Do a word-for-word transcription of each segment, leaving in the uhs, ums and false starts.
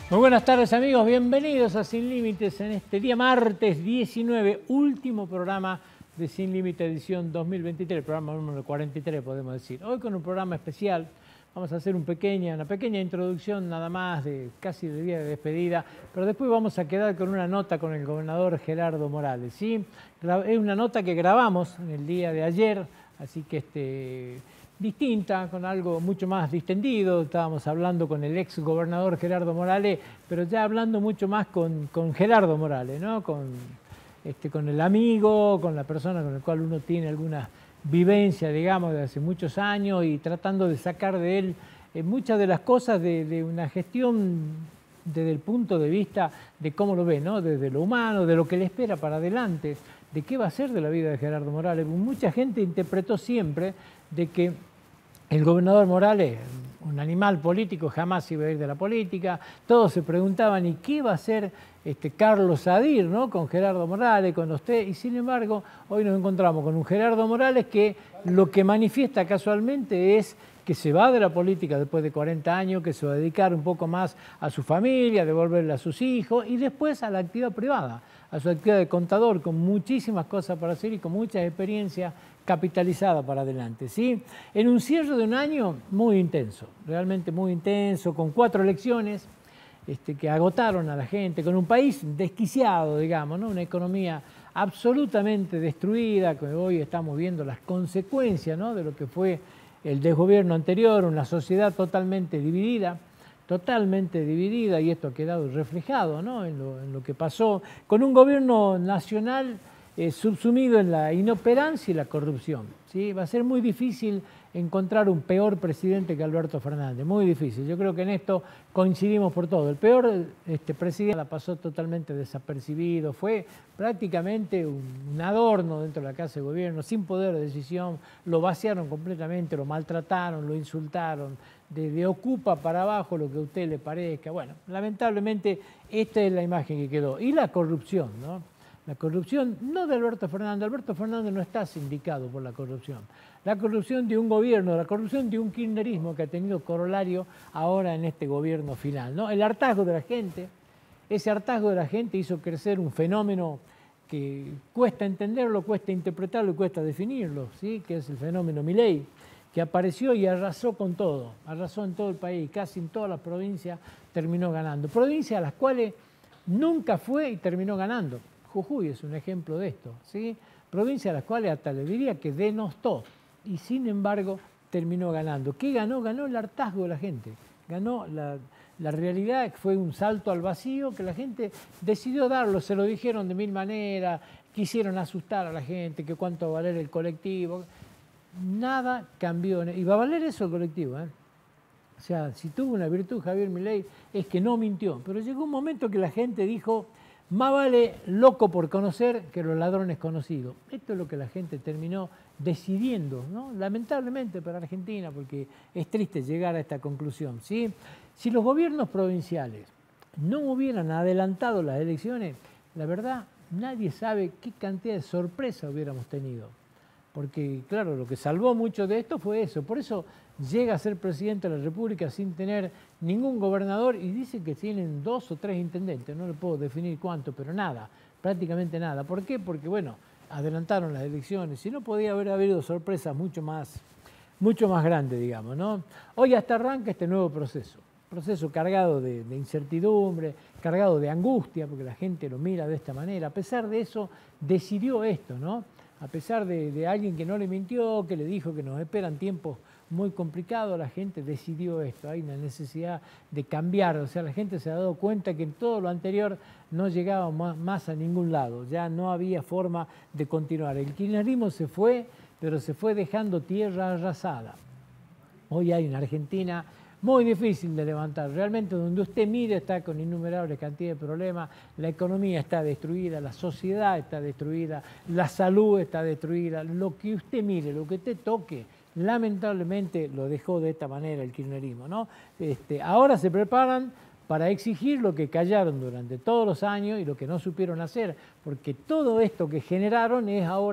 Muy buenas tardes amigos, bienvenidos a Sin Límites en este día martes diecinueve, último programa de Sin Límite edición dos mil veintitrés, programa número cuarenta y tres podemos decir. Hoy con un programa especial, vamos a hacer un pequeña, una pequeña introducción nada más, de casi de día de despedida, pero después vamos a quedar con una nota con el gobernador Gerardo Morales, ¿sí? Es una nota que grabamos en el día de ayer, así que este... distinta, con algo mucho más distendido. Estábamos hablando con el ex gobernador Gerardo Morales, pero ya hablando mucho más con, con Gerardo Morales, ¿no? Con, este, con el amigo, con la persona con la cual uno tiene alguna vivencia, digamos, de hace muchos años y tratando de sacar de él eh, muchas de las cosas de, de una gestión desde el punto de vista de cómo lo ve, ¿no? Desde lo humano, de lo que le espera para adelante, de qué va a ser de la vida de Gerardo Morales. Mucha gente interpretó siempre de que el gobernador Morales, un animal político, jamás iba a ir de la política. Todos se preguntaban, ¿y qué va a hacer este Carlos Sadir, ¿no? Con Gerardo Morales, con usted? Y sin embargo, hoy nos encontramos con un Gerardo Morales que lo que manifiesta casualmente es que se va de la política después de cuarenta años, que se va a dedicar un poco más a su familia, a devolverle a sus hijos y después a la actividad privada, a su actividad de contador, con muchísimas cosas para hacer y con mucha experiencia capitalizada para adelante, ¿sí? En un cierre de un año muy intenso, realmente muy intenso, con cuatro elecciones este, que agotaron a la gente, con un país desquiciado, digamos, ¿no? Una economía absolutamente destruida, que hoy estamos viendo las consecuencias, ¿no? De lo que fue el desgobierno anterior, una sociedad totalmente dividida, totalmente dividida, y esto ha quedado reflejado, ¿no? en, lo, en lo que pasó, con un gobierno nacional eh, subsumido en la inoperancia y la corrupción, ¿sí? Va a ser muy difícil encontrar un peor presidente que Alberto Fernández, muy difícil. Yo creo que en esto coincidimos por todo. El peor este, presidente la pasó totalmente desapercibido, fue prácticamente un, un adorno dentro de la Casa de Gobierno, sin poder de decisión, lo vaciaron completamente, lo maltrataron, lo insultaron, desde Ocupa para abajo, lo que a usted le parezca. Bueno, lamentablemente esta es la imagen que quedó. Y la corrupción, ¿no? La corrupción no de Alberto Fernández, Alberto Fernández no está sindicado por la corrupción. La corrupción de un gobierno, la corrupción de un kirchnerismo que ha tenido corolario ahora en este gobierno final, ¿no? El hartazgo de la gente, ese hartazgo de la gente hizo crecer un fenómeno que cuesta entenderlo, cuesta interpretarlo y cuesta definirlo, ¿sí? Que es el fenómeno Milei, que apareció y arrasó con todo, arrasó en todo el país, casi en todas las provincias terminó ganando. Provincias a las cuales nunca fue y terminó ganando. Jujuy es un ejemplo de esto, ¿sí? Provincias a las cuales hasta le diría que denostó y sin embargo terminó ganando. ¿Qué ganó? Ganó el hartazgo de la gente, ganó la, la realidad, que fue un salto al vacío que la gente decidió darlo, se lo dijeron de mil maneras, quisieron asustar a la gente, que cuánto va a valer el colectivo. Nada cambió, y va a valer eso el colectivo, ¿eh? O sea, si tuvo una virtud Javier Milei es que no mintió, pero llegó un momento que la gente dijo, más vale loco por conocer que los ladrones conocidos. Esto es lo que la gente terminó decidiendo, ¿no? Lamentablemente para Argentina, porque es triste llegar a esta conclusión, ¿sí? Si los gobiernos provinciales no hubieran adelantado las elecciones, la verdad, nadie sabe qué cantidad de sorpresa hubiéramos tenido. Porque, claro, lo que salvó mucho de esto fue eso. Por eso llega a ser presidente de la República sin tener ningún gobernador y dice que tienen dos o tres intendentes. No le puedo definir cuánto, pero nada, prácticamente nada. ¿Por qué? Porque, bueno, adelantaron las elecciones. Si no, podía haber habido sorpresas mucho más, mucho más grandes, digamos, ¿no? Hoy hasta arranca este nuevo proceso. Proceso cargado de, de incertidumbre, cargado de angustia, porque la gente lo mira de esta manera. A pesar de eso, decidió esto, ¿no? A pesar de, de alguien que no le mintió, que le dijo que nos esperan tiempos muy complicados, la gente decidió esto. Hay una necesidad de cambiar, o sea, la gente se ha dado cuenta que en todo lo anterior no llegaba más, más a ningún lado, ya no había forma de continuar. El kirchnerismo se fue, pero se fue dejando tierra arrasada. Hoy hay una Argentina muy difícil de levantar, realmente donde usted mire está con innumerables cantidades de problemas, la economía está destruida, la sociedad está destruida, la salud está destruida, lo que usted mire, lo que usted toque, lamentablemente lo dejó de esta manera el kirchnerismo, ¿no? Este, ahora se preparan para exigir lo que callaron durante todos los años y lo que no supieron hacer, porque todo esto que generaron es ahora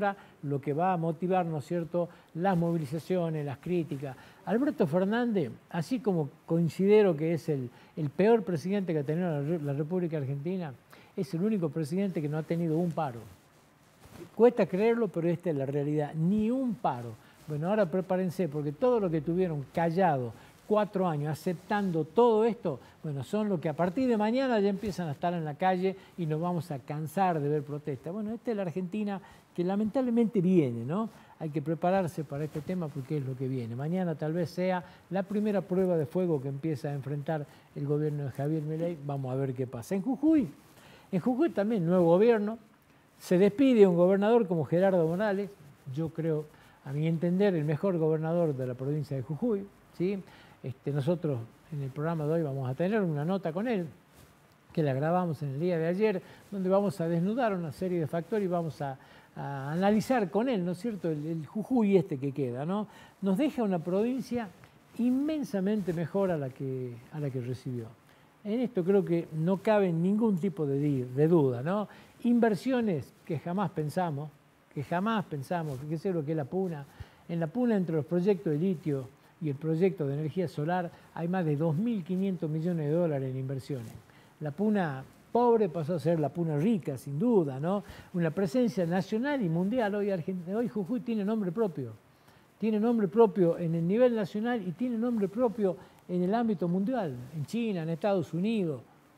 lo que va a motivar, ¿no es cierto?, las movilizaciones, las críticas. Alberto Fernández, así como considero que es el, el peor presidente que ha tenido la, la República Argentina, es el único presidente que no ha tenido un paro. Cuesta creerlo, pero esta es la realidad, ni un paro. Bueno, ahora prepárense, porque todo lo que tuvieron callado cuatro años aceptando todo esto, bueno, son los que a partir de mañana ya empiezan a estar en la calle y nos vamos a cansar de ver protestas. Bueno, esta es la Argentina que lamentablemente viene, ¿no? Hay que prepararse para este tema porque es lo que viene. Mañana tal vez sea la primera prueba de fuego que empieza a enfrentar el gobierno de Javier Milei. Vamos a ver qué pasa. En Jujuy, en Jujuy también nuevo gobierno, se despide un gobernador como Gerardo Morales, yo creo, a mi entender, el mejor gobernador de la provincia de Jujuy, ¿sí? Este, nosotros en el programa de hoy vamos a tener una nota con él, que la grabamos en el día de ayer, donde vamos a desnudar una serie de factores y vamos a, a analizar con él, ¿no es cierto?, el, el Jujuy este que queda, ¿no? Nos deja una provincia inmensamente mejor a la que, a la que recibió. En esto creo que no cabe ningún tipo de, de duda, ¿no? Inversiones que jamás pensamos, que jamás pensamos, fíjese lo que es la Puna. En la Puna, entre los proyectos de litio y el proyecto de energía solar, hay más de dos mil quinientos millones de dólares en inversiones. La Puna pobre pasó a ser la Puna rica, sin duda, ¿no? Una presencia nacional y mundial. Hoy, Argentina, hoy Jujuy tiene nombre propio. Tiene nombre propio en el nivel nacional y tiene nombre propio en el ámbito mundial, en China, en Estados Unidos.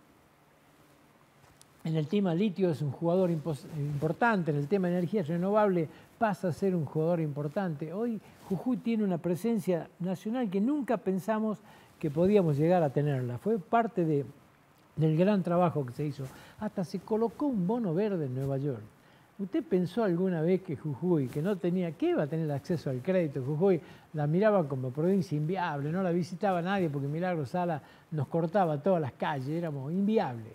En el tema litio es un jugador importante, en el tema de energías renovables pasa a ser un jugador importante. Hoy Jujuy tiene una presencia nacional que nunca pensamos que podíamos llegar a tenerla. Fue parte de, del gran trabajo que se hizo. Hasta se colocó un bono verde en Nueva York. ¿Usted pensó alguna vez que Jujuy, que no tenía, que iba a tener acceso al crédito? Jujuy la miraba como provincia inviable, no la visitaba nadie porque Milagro Sala nos cortaba todas las calles, éramos inviables.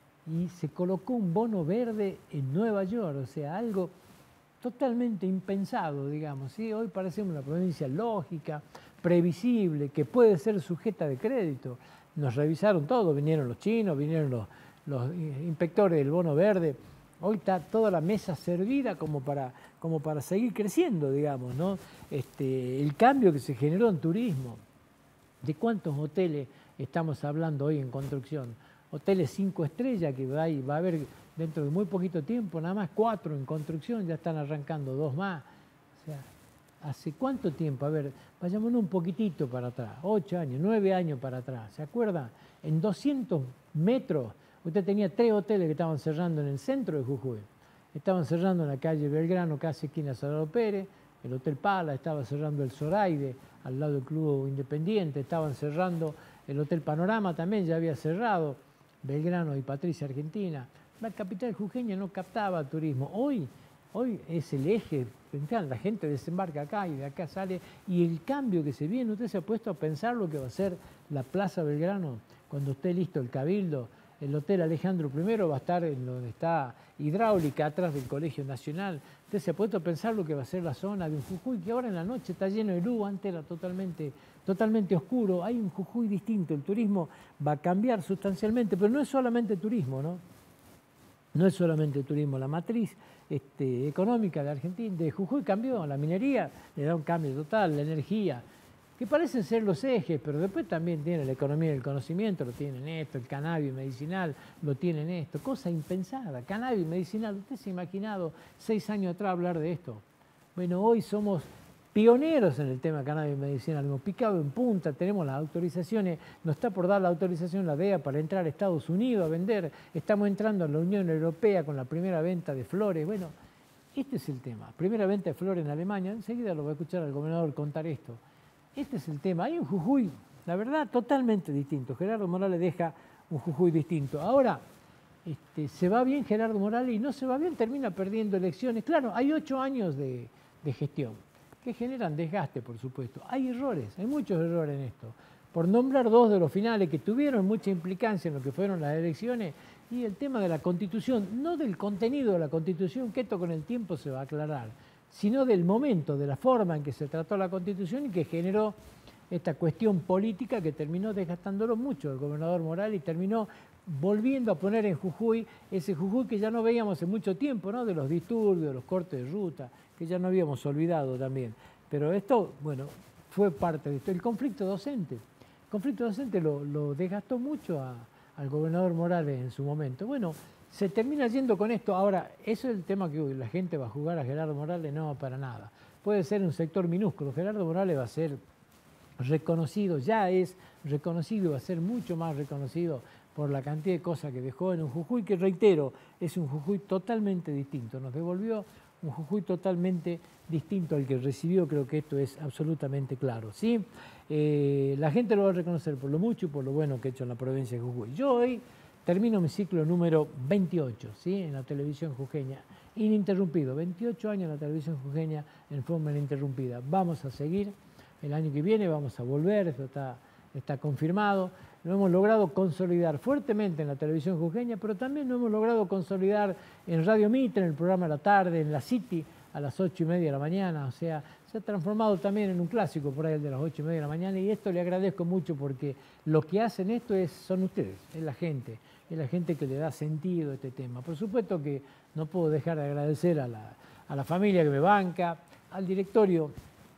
Y se colocó un bono verde en Nueva York, o sea, algo totalmente impensado, digamos, ¿sí? Hoy parecemos una provincia lógica, previsible, que puede ser sujeta de crédito. Nos revisaron todo, vinieron los chinos, vinieron los, los inspectores del bono verde. Hoy está toda la mesa servida como para, como para seguir creciendo, digamos, ¿no? Este, el cambio que se generó en turismo, ¿de cuántos hoteles estamos hablando hoy en construcción? Hoteles cinco estrellas que va a, va a haber dentro de muy poquito tiempo, nada más cuatro en construcción, ya están arrancando dos más. O sea, ¿hace cuánto tiempo? A ver, vayámonos un poquitito para atrás, ocho años, nueve años para atrás, ¿se acuerdan? En doscientos metros, usted tenía tres hoteles que estaban cerrando en el centro de Jujuy. Estaban cerrando en la calle Belgrano, casi esquina Salvador Pérez, el Hotel Pala, estaba cerrando el Zoraide, al lado del Club Independiente, estaban cerrando el Hotel Panorama también, ya había cerrado, Belgrano y Patricia Argentina. La capital jujeña no captaba turismo. Hoy, hoy es el eje, la gente desembarca acá y de acá sale, y el cambio que se viene, usted se ha puesto a pensar lo que va a ser la Plaza Belgrano cuando esté listo el Cabildo. El Hotel Alejandro primero va a estar en donde está Hidráulica, atrás del Colegio Nacional. Usted se ha puesto a pensar lo que va a ser la zona de un Jujuy que ahora en la noche está lleno de luz, antes era totalmente, totalmente oscuro. Hay un Jujuy distinto, el turismo va a cambiar sustancialmente, pero no es solamente turismo, ¿no? No es solamente turismo, la matriz este, económica de Argentina, de Jujuy cambió, la minería le da un cambio total, la energía, que parecen ser los ejes, pero después también tiene la economía del conocimiento, lo tienen esto, el cannabis medicinal, lo tienen esto, cosa impensada, cannabis medicinal, ¿usted se ha imaginado seis años atrás hablar de esto? Bueno, hoy somos pioneros en el tema cannabis medicinal, hemos picado en punta, tenemos las autorizaciones, nos está por dar la autorización la D E A para entrar a Estados Unidos a vender, estamos entrando a la Unión Europea con la primera venta de flores, bueno, este es el tema, primera venta de flores en Alemania, enseguida lo va a escuchar al gobernador contar esto. Este es el tema. Hay un Jujuy, la verdad, totalmente distinto. Gerardo Morales deja un Jujuy distinto. Ahora, este, se va bien Gerardo Morales y no se va bien, termina perdiendo elecciones. Claro, hay ocho años de, de gestión que generan desgaste, por supuesto. Hay errores, hay muchos errores en esto. Por nombrar dos de los finales que tuvieron mucha implicancia en lo que fueron las elecciones y el tema de la Constitución, no del contenido de la Constitución, que esto con el tiempo se va a aclarar, sino del momento, de la forma en que se trató la Constitución y que generó esta cuestión política que terminó desgastándolo mucho el gobernador Morales y terminó volviendo a poner en Jujuy ese Jujuy que ya no veíamos hace mucho tiempo, ¿no? De los disturbios, de los cortes de ruta, que ya no habíamos olvidado también. Pero esto, bueno, fue parte de esto. El conflicto docente. El conflicto docente lo, lo desgastó mucho a, al gobernador Morales en su momento. Bueno, se termina yendo con esto. Ahora, ¿eso es el tema que la gente va a jugar a Gerardo Morales? No, para nada. Puede ser un sector minúsculo. Gerardo Morales va a ser reconocido, ya es reconocido, va a ser mucho más reconocido por la cantidad de cosas que dejó en un Jujuy, que reitero, es un Jujuy totalmente distinto. Nos devolvió un Jujuy totalmente distinto al que recibió, creo que esto es absolutamente claro, ¿sí? Eh, la gente lo va a reconocer por lo mucho y por lo bueno que ha hecho en la provincia de Jujuy. Yo hoy termino mi ciclo número veintiocho, ¿sí? En la televisión jujeña, ininterrumpido, veintiocho años en la televisión jujeña en forma ininterrumpida. Vamos a seguir, el año que viene vamos a volver, esto está, está confirmado. Lo hemos logrado consolidar fuertemente en la televisión jujeña, pero también lo hemos logrado consolidar en Radio Mitre, en el programa de la tarde, en la City, a las ocho y media de la mañana. O sea, se ha transformado también en un clásico por ahí el de las ocho y media de la mañana, y esto le agradezco mucho porque lo que hacen esto es, son ustedes, es la gente, es la gente que le da sentido a este tema. Por supuesto que no puedo dejar de agradecer a la, a la familia que me banca, al directorio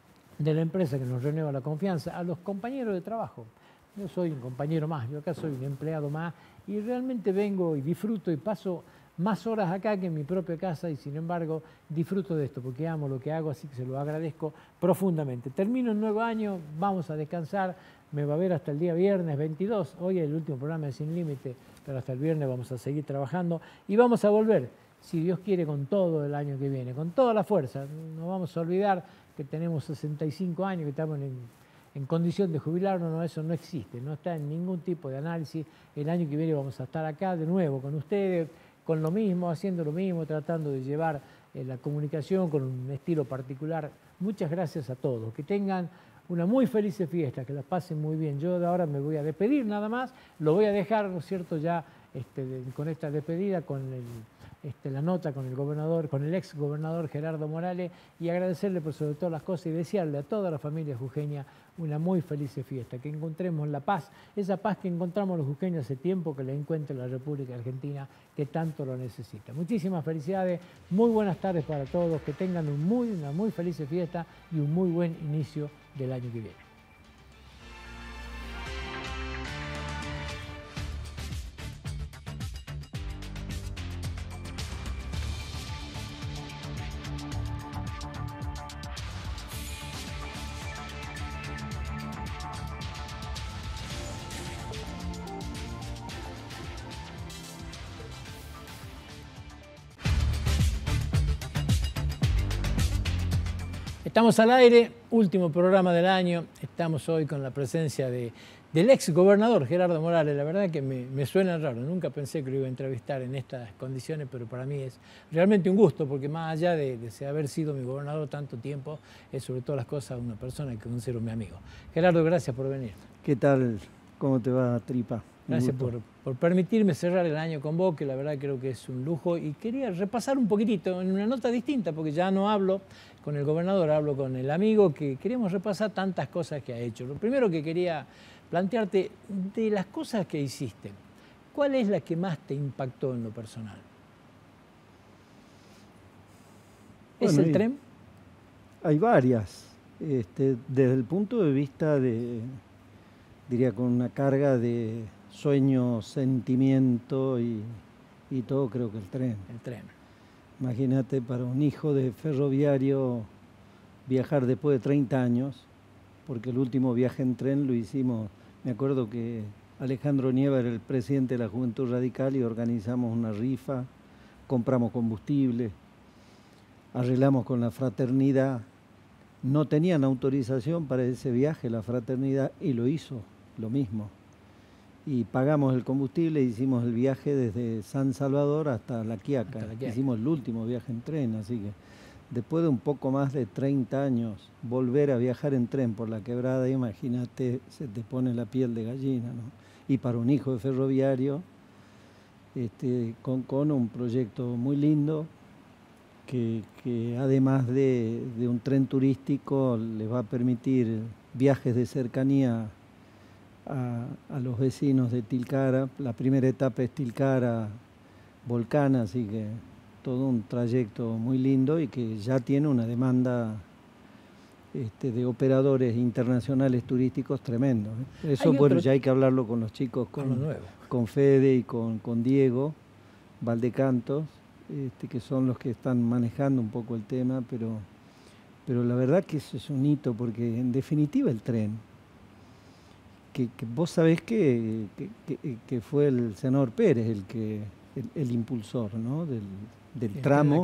de la empresa que nos renueva la confianza, a los compañeros de trabajo. Yo soy un compañero más, yo acá soy un empleado más y realmente vengo y disfruto y paso más horas acá que en mi propia casa y sin embargo disfruto de esto porque amo lo que hago, así que se lo agradezco profundamente. Termino el nuevo año, vamos a descansar, me va a ver hasta el día viernes veintidós, hoy es el último programa de Sin Límite, pero hasta el viernes vamos a seguir trabajando y vamos a volver, si Dios quiere, con todo el año que viene, con toda la fuerza. No vamos a olvidar que tenemos sesenta y cinco años, que estamos en, en condición de jubilarnos, no, eso no existe, no está en ningún tipo de análisis. El año que viene vamos a estar acá de nuevo con ustedes, con lo mismo, haciendo lo mismo, tratando de llevar eh, la comunicación con un estilo particular. Muchas gracias a todos, que tengan una muy feliz fiesta, que la pasen muy bien. Yo de ahora me voy a despedir nada más, lo voy a dejar, ¿no es cierto?, ya este, de, con esta despedida, con el... Este, la nota con el gobernador, con el ex gobernador Gerardo Morales, y agradecerle por sobre todas las cosas y desearle a toda la familia jujeña una muy feliz fiesta, que encontremos la paz, esa paz que encontramos los jujeños hace tiempo, que la encuentre la República Argentina, que tanto lo necesita. Muchísimas felicidades, muy buenas tardes para todos, que tengan un muy, una muy feliz fiesta y un muy buen inicio del año que viene. Estamos al aire, último programa del año, estamos hoy con la presencia de, del ex gobernador Gerardo Morales. La verdad que me, me suena raro, nunca pensé que lo iba a entrevistar en estas condiciones, pero para mí es realmente un gusto, porque más allá de, de haber sido mi gobernador tanto tiempo, es sobre todas las cosas una persona que considero mi amigo. Gerardo, gracias por venir. ¿Qué tal? ¿Cómo te va, Tripa? Gracias por, por permitirme cerrar el año con vos, que la verdad creo que es un lujo, y quería repasar un poquitito en una nota distinta, porque ya no hablo con el gobernador, hablo con el amigo, que queremos repasar tantas cosas que ha hecho. Lo primero que quería plantearte, de las cosas que hiciste, ¿cuál es la que más te impactó en lo personal? ¿Es Bueno, el hay, tren? Hay varias. Este, desde el punto de vista de, diría, con una carga de sueño, sentimiento y, y todo, creo que el tren. El tren. Imagínate, para un hijo de ferroviario viajar después de treinta años, porque el último viaje en tren lo hicimos, me acuerdo que Alejandro Nieva era el presidente de la Juventud Radical y organizamos una rifa, compramos combustible, arreglamos con la fraternidad. No tenían autorización para ese viaje la fraternidad y lo hizo, lo mismo. Y pagamos el combustible, hicimos el viaje desde San Salvador hasta La Quiaca. Hasta La Quiaca. Hicimos el último viaje en tren, así que después de un poco más de treinta años, volver a viajar en tren por la quebrada, imagínate, se te pone la piel de gallina, ¿no? Y para un hijo de ferroviario, este, con, con un proyecto muy lindo, que, que además de, de un tren turístico, les va a permitir viajes de cercanía A, a los vecinos de Tilcara. La primera etapa es Tilcara, Volcán, así que todo un trayecto muy lindo y que ya tiene una demanda este, de operadores internacionales turísticos tremendo. ¿eh? Eso, bueno, otro... ya hay que hablarlo con los chicos, con, con Fede y con, con Diego Valdecantos, este, que son los que están manejando un poco el tema, pero, pero la verdad que eso es un hito, porque en definitiva el tren, que, que vos sabés que, que, que, que fue el senador Pérez el que el, el impulsor, ¿no? del, del tramo,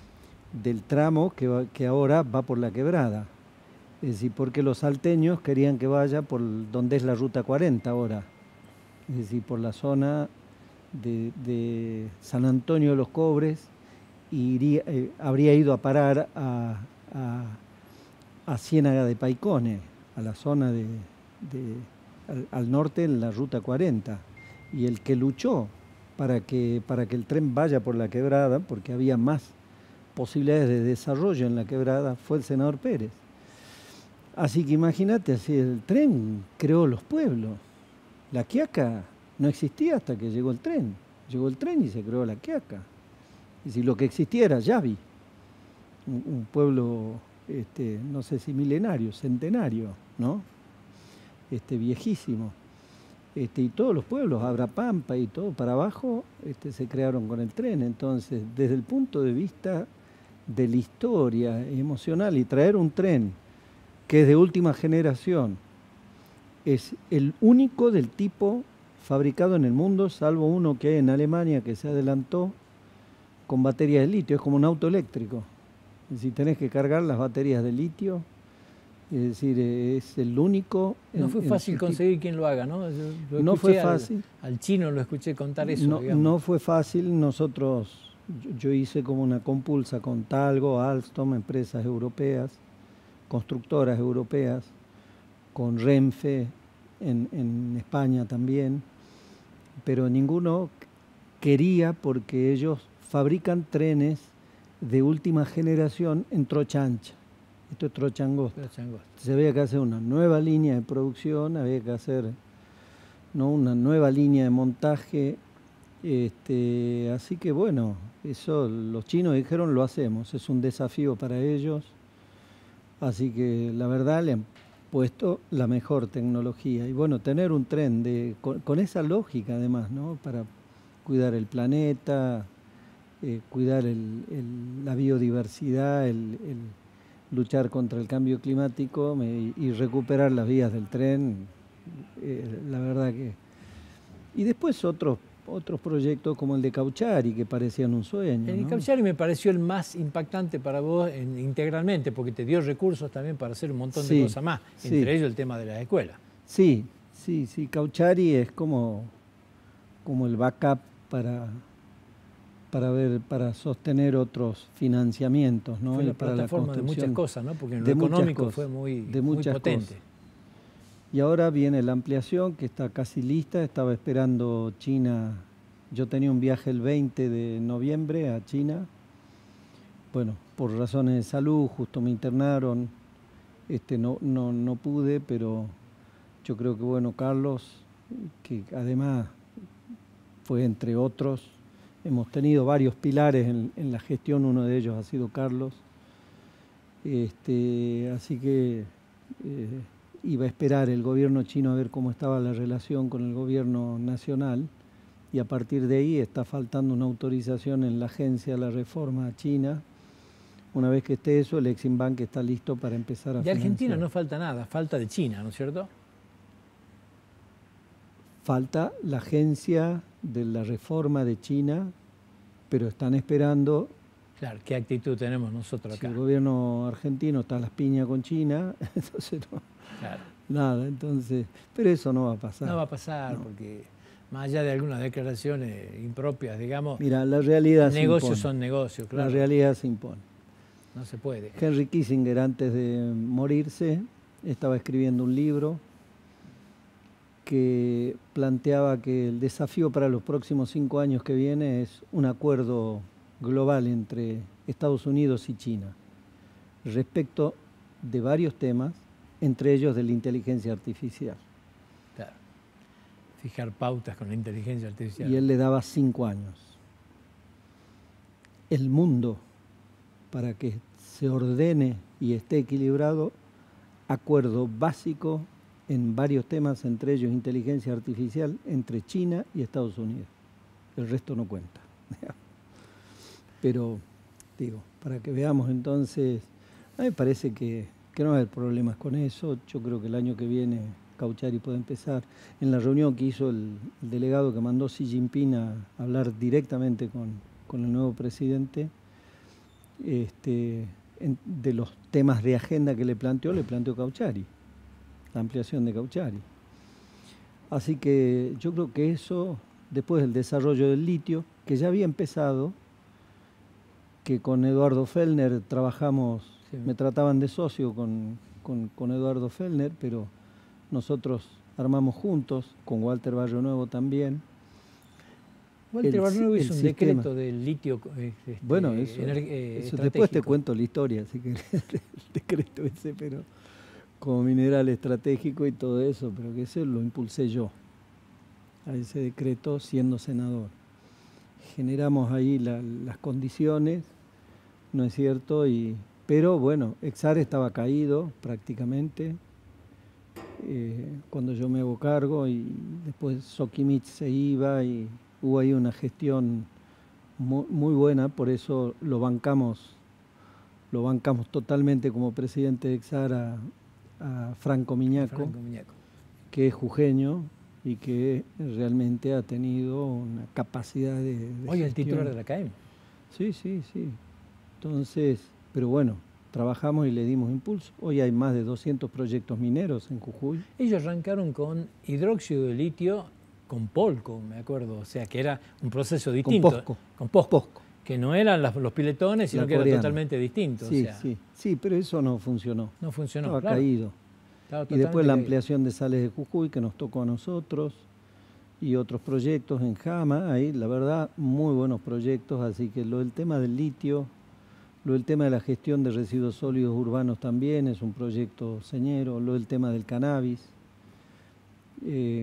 del tramo que, va, que ahora va por la quebrada. Es decir, porque los salteños querían que vaya por donde es la ruta cuarenta ahora, es decir, por la zona de, de San Antonio de los Cobres, y iría, eh, habría ido a parar a, a, a Ciénaga de Paicone, a la zona de, de al, al norte en la ruta cuarenta, y el que luchó para que, para que el tren vaya por la quebrada, porque había más posibilidades de desarrollo en la quebrada, fue el senador Pérez. Así que imagínate, así el tren creó los pueblos. La Quiaca no existía hasta que llegó el tren. Llegó el tren y se creó la Quiaca. Y si lo que existía era Yavi, un, un pueblo, este, no sé si milenario, centenario, ¿no? Este, viejísimo. Este, y todos los pueblos, Abrapampa y todo para abajo, este, se crearon con el tren. Entonces, desde el punto de vista de la historia emocional, y traer un tren que es de última generación, es el único del tipo fabricado en el mundo, salvo uno que hay en Alemania que se adelantó con baterías de litio, es como un auto eléctrico. Si tenés que cargar las baterías de litio, es decir, es el único... No en, fue fácil conseguir tipo. Quien lo haga, ¿no? Lo no fue fácil. Al, al chino lo escuché contar eso, no, digamos. No fue fácil, nosotros, yo, yo hice como una compulsa con Talgo, Alstom, empresas europeas, constructoras europeas, con Renfe en, en España también, pero ninguno quería, porque ellos fabrican trenes de última generación en trocha ancha. Esto es trocha angosta. Se había que hacer una nueva línea de producción, había que hacer, ¿no?, una nueva línea de montaje. Este, así que bueno, eso los chinos dijeron lo hacemos, es un desafío para ellos. Así que la verdad le han puesto la mejor tecnología. Y bueno, tener un tren de, con, con esa lógica además, ¿no?, para cuidar el planeta, eh, cuidar el, el, la biodiversidad, el, el luchar contra el cambio climático me, y recuperar las vías del tren, eh, la verdad que... Y después otros otros proyectos como el de Cauchari, que parecían un sueño. El de Cauchari me pareció el más impactante para vos en, integralmente, porque te dio recursos también para hacer un montón sí, de cosas más, sí. Entre ellos el tema de las escuelas. Sí, sí, sí. Cauchari es como, como el backup para, para, ver, para sostener otros financiamientos, ¿no? Fue la y para plataforma la de muchas cosas, ¿no? Porque en lo de económico cosas, fue muy, de muy muchas potente. Cosas. Y ahora viene la ampliación, que está casi lista. Estaba esperando China. Yo tenía un viaje el veinte de noviembre a China. Bueno, por razones de salud, justo me internaron. Este, no, no, no pude, pero yo creo que, bueno, Carlos, que además fue entre otros, hemos tenido varios pilares en, en la gestión, uno de ellos ha sido Carlos. Este, así que... Eh, iba a esperar el gobierno chino a ver cómo estaba la relación con el gobierno nacional, y a partir de ahí está faltando una autorización en la Agencia de la Reforma China. Una vez que esté eso, el Exim Bank está listo para empezar a financiar. De Argentina no falta nada, falta de China, ¿no es cierto? Falta la Agencia de la Reforma de China, pero están esperando... Claro, ¿qué actitud tenemos nosotros acá? Si el gobierno argentino está a las piñas con China, entonces no... Claro. Nada, entonces, pero eso no va a pasar. No va a pasar, no. Porque más allá de algunas declaraciones impropias, digamos, mira, la realidad negocios se son negocios, claro. La realidad se impone. No se puede. Henry Kissinger, antes de morirse, estaba escribiendo un libro que planteaba que el desafío para los próximos cinco años que viene es un acuerdo global entre Estados Unidos y China respecto de varios temas, entre ellos de la inteligencia artificial. Claro. Fijar pautas con la inteligencia artificial. Y él le daba cinco años. el mundo para que se ordene y esté equilibrado, acuerdo básico en varios temas, entre ellos inteligencia artificial, entre China y Estados Unidos. El resto no cuenta. Pero, digo, para que veamos entonces, a mí me parece que, que no va a haber problemas con eso. Yo creo que el año que viene Cauchari puede empezar. En la reunión que hizo el, el delegado que mandó Xi Jinping a hablar directamente con, con el nuevo presidente, este, en, de los temas de agenda que le planteó, le planteó Cauchari, la ampliación de Cauchari. Así que yo creo que eso, después del desarrollo del litio, que ya había empezado, que con Eduardo Fellner trabajamos, sí. Me trataban de socio con, con, con Eduardo Fellner, pero nosotros armamos juntos, con Walter Barrio Nuevo también. Walter el, Barrio Nuevo hizo un sistema. Decreto del litio. Este, bueno, eso, eh, eso después te cuento la historia, así que el decreto ese, pero como mineral estratégico y todo eso, pero que eso lo impulsé yo, a ese decreto siendo senador. Generamos ahí la, las condiciones, ¿no es cierto? Y, pero bueno, Exar estaba caído prácticamente eh, cuando yo me hago cargo, y después Sokimich se iba y hubo ahí una gestión muy, muy buena, por eso lo bancamos, lo bancamos totalmente como presidente de Exar a, a Franco Miñaco, Franco Miñaco, que es jujeño y que realmente ha tenido una capacidad de, de Hoy gestión. El titular de la academia. Sí, sí, sí. Entonces, pero bueno, trabajamos y le dimos impulso. Hoy hay más de doscientos proyectos mineros en Jujuy. Ellos arrancaron con hidróxido de litio con Polco, me acuerdo, o sea, que era un proceso distinto. Con Posco. Con Posco. Posco. Que no eran las, los piletones, sino la que coreana. Era totalmente distinto. Sí, o sea, sí, sí, pero eso no funcionó. No funcionó, Estaba claro. caído. Estaba y después la caído. ampliación de sales de Jujuy, que nos tocó a nosotros, y otros proyectos en Jama, ahí la verdad, muy buenos proyectos, así que lo del tema del litio, lo del tema de la gestión de residuos sólidos urbanos también es un proyecto señero, lo del tema del cannabis. Eh,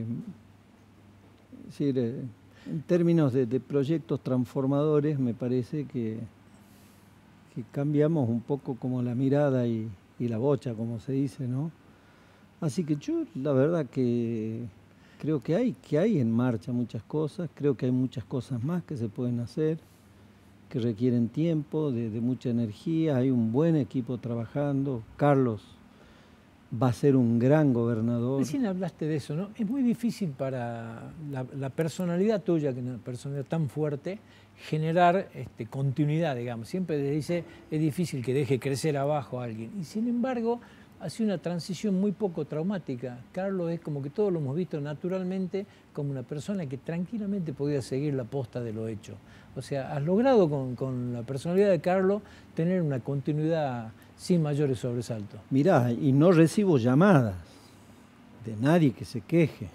es decir, eh, en términos de, de proyectos transformadores, me parece que, que cambiamos un poco como la mirada y, y la bocha, como se dice, ¿no? Así que yo, la verdad que creo que hay, que hay en marcha muchas cosas, creo que hay muchas cosas más que se pueden hacer, que requieren tiempo, de, de mucha energía, hay un buen equipo trabajando. Carlos va a ser un gran gobernador. Recién hablaste de eso, ¿no? Es muy difícil para la, la personalidad tuya, que es una personalidad tan fuerte, generar este, continuidad, digamos. Siempre se dice, es difícil que deje crecer abajo a alguien. Y sin embargo, ha sido una transición muy poco traumática. Carlos es como que todos lo hemos visto naturalmente como una persona que tranquilamente podía seguir la posta de lo hecho. O sea, has logrado con, con la personalidad de Carlos tener una continuidad sin mayores sobresaltos. Mirá, y no recibo llamadas de nadie que se queje.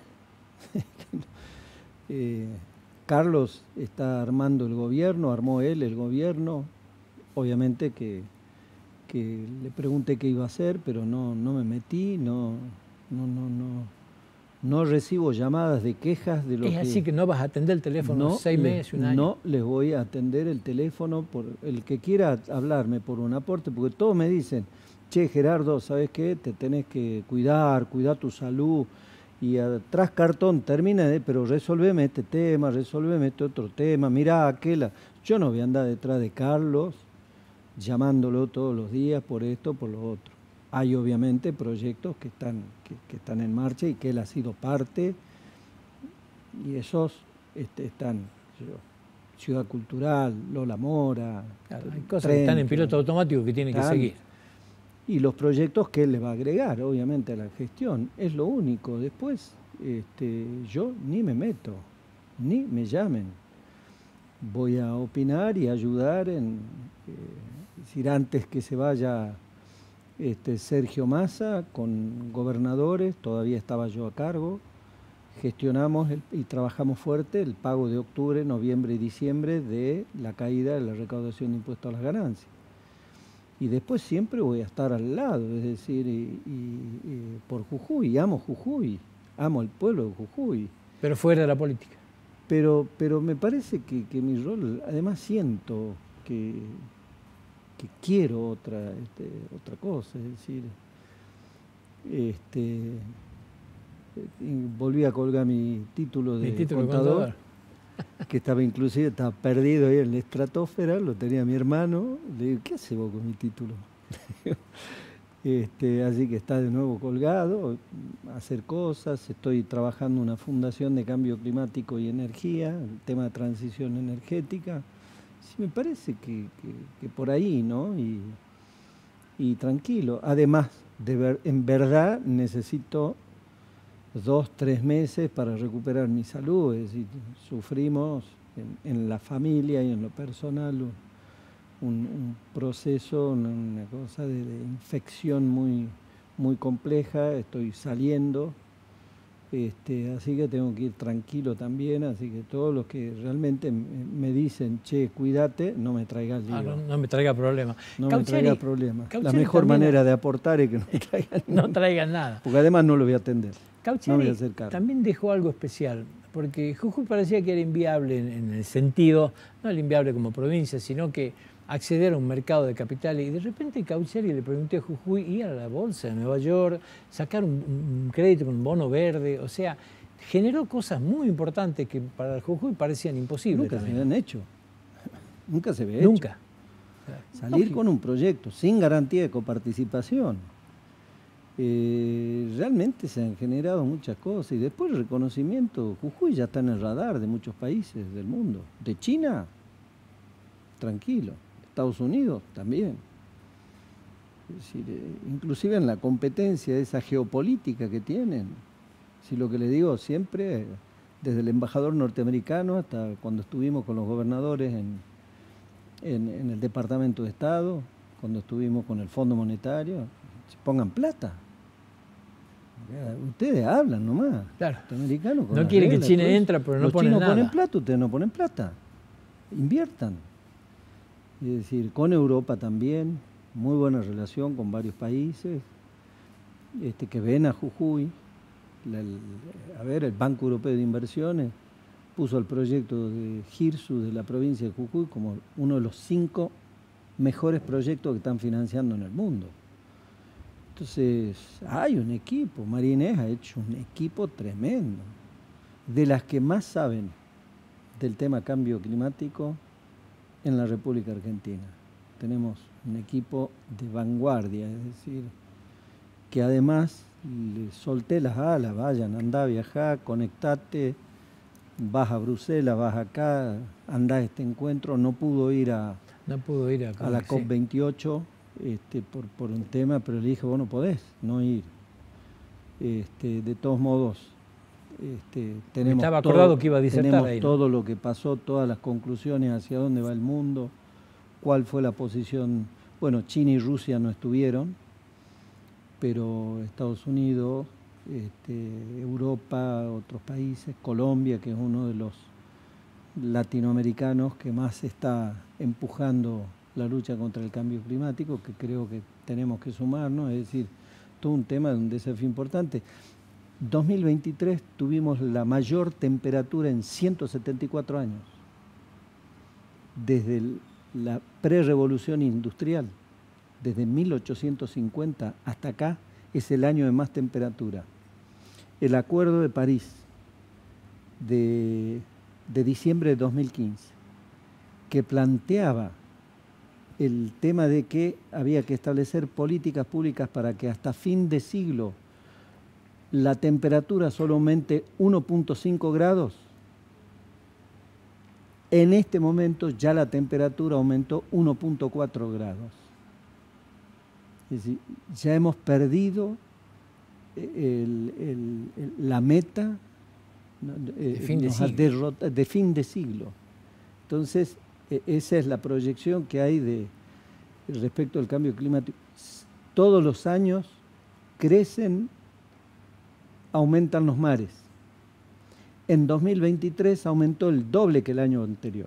eh, Carlos está armando el gobierno, armó él el gobierno, obviamente que, que le pregunté qué iba a hacer, pero no, no me metí, no, no, no, no. No recibo llamadas de quejas de lo que... Es así que no vas a atender el teléfono no seis les, meses, un año. No les voy a atender el teléfono por el que quiera hablarme por un aporte, porque todos me dicen, che, Gerardo, ¿sabes qué? Te tenés que cuidar, cuidar tu salud. Y atrás cartón termina de, pero resolveme este tema, resolveme este otro tema, mirá aquel. Yo no voy a andar detrás de Carlos llamándolo todos los días por esto, por lo otro. Hay obviamente proyectos que están, que, que están en marcha y que él ha sido parte, y esos este, están, yo, Ciudad Cultural, Lola Mora. Claro, hay cosas tren, que están en piloto automático que tienen que seguir. Y los proyectos que él le va a agregar, obviamente, a la gestión. Es lo único. Después, este, yo ni me meto, ni me llamen. Voy a opinar y ayudar en, eh, es decir, antes que se vaya este, Sergio Massa con gobernadores, todavía estaba yo a cargo, gestionamos el, y trabajamos fuerte el pago de octubre, noviembre y diciembre de la caída de la recaudación de impuestos a las ganancias. Y después siempre voy a estar al lado, es decir, y, y, y por Jujuy, amo Jujuy, amo el pueblo de Jujuy. Pero fuera de la política. Pero, pero me parece que, que mi rol, además siento, que, que quiero otra, este, otra cosa, es decir, este, volví a colgar mi título de Mi título de contador, contador. que estaba inclusive, estaba perdido ahí en la estratosfera, lo tenía mi hermano, le digo, ¿qué haces vos con mi título? Este, así que está de nuevo colgado, hacer cosas, estoy trabajando en una fundación de cambio climático y energía, el tema de transición energética. Sí, me parece que, que, que por ahí, ¿no? Y, y tranquilo. Además, de ver, en verdad necesito dos, tres meses para recuperar mi salud, es decir, sufrimos en, en la familia y en lo personal Un, un proceso, una, una cosa de, de infección muy, muy compleja, estoy saliendo, este, así que tengo que ir tranquilo también, así que todos los que realmente me dicen, che, cuídate, no me traigas lío. Ah, no, no me traiga problema. No Caucheri, me traiga problema. La Caucheri mejor también, manera de aportar es que no me traigan no traigan nada. porque además no lo voy a atender. Caucheri no voy a hacer cargo. también dejó algo especial, porque Jujuy parecía que era inviable en, en el sentido, no el inviable como provincia, sino que acceder a un mercado de capitales. Y de repente Caucheri le pregunté a Jujuy ir a la bolsa de Nueva York, sacar un, un crédito con un bono verde, o sea, generó cosas muy importantes que para el Jujuy parecían imposibles. Nunca también. se habían hecho. Nunca se había Nunca. hecho. Salir no, con un proyecto sin garantía de coparticipación. Eh, realmente se han generado muchas cosas y después el reconocimiento. Jujuy ya está en el radar de muchos países del mundo. De China, tranquilo. Estados Unidos también. Es decir, eh, inclusive en la competencia esa geopolítica que tienen. Si lo que le digo siempre, desde el embajador norteamericano hasta cuando estuvimos con los gobernadores en, en, en el Departamento de Estado, cuando estuvimos con el Fondo Monetario, se pongan plata. Ustedes hablan nomás. Claro. Norteamericanos con no las quieren reglas, que China pues, entre, pero no los ponen chinos nada. ponen plata, ustedes no ponen plata. Inviertan. Es decir, con Europa también, muy buena relación con varios países este, que ven a Jujuy. La, el, a ver, el Banco Europeo de Inversiones puso el proyecto de GIRSU de la provincia de Jujuy como uno de los cinco mejores proyectos que están financiando en el mundo. Entonces, hay un equipo, María Inés ha hecho un equipo tremendo, de las que más saben del tema cambio climático en la República Argentina. Tenemos un equipo de vanguardia, es decir, que además le solté las alas, vayan, andá, viajá, conectate, vas a Bruselas, vas acá, andá a este encuentro, no pudo ir a, no pudo ir a, a la sí. COP veintiocho este, por, por un tema, pero le dije, vos no podés no ir. Este, de todos modos, Este, tenemos Estaba todo, acordado que iba a disertar tenemos ahí, ¿no? todo lo que pasó, todas las conclusiones hacia dónde va el mundo, cuál fue la posición. Bueno, China y Rusia no estuvieron, pero Estados Unidos, este, Europa, otros países, Colombia, que es uno de los latinoamericanos que más está empujando la lucha contra el cambio climático, que creo que tenemos que sumarnos, es decir, todo un tema de un desafío importante. dos mil veintitrés tuvimos la mayor temperatura en ciento setenta y cuatro años, desde el, la pre-revolución industrial, desde mil ochocientos cincuenta hasta acá, es el año de más temperatura. El Acuerdo de París de, de diciembre de dos mil quince, que planteaba el tema de que había que establecer políticas públicas para que hasta fin de siglo la temperatura solo aumente uno punto cinco grados, en este momento ya la temperatura aumentó uno punto cuatro grados. Es decir, ya hemos perdido el, el, el, la meta de fin de, nos derrota, de fin de siglo. Entonces, esa es la proyección que hay de respecto al cambio climático. Todos los años crecen, aumentan los mares. En dos mil veintitrés aumentó el doble que el año anterior.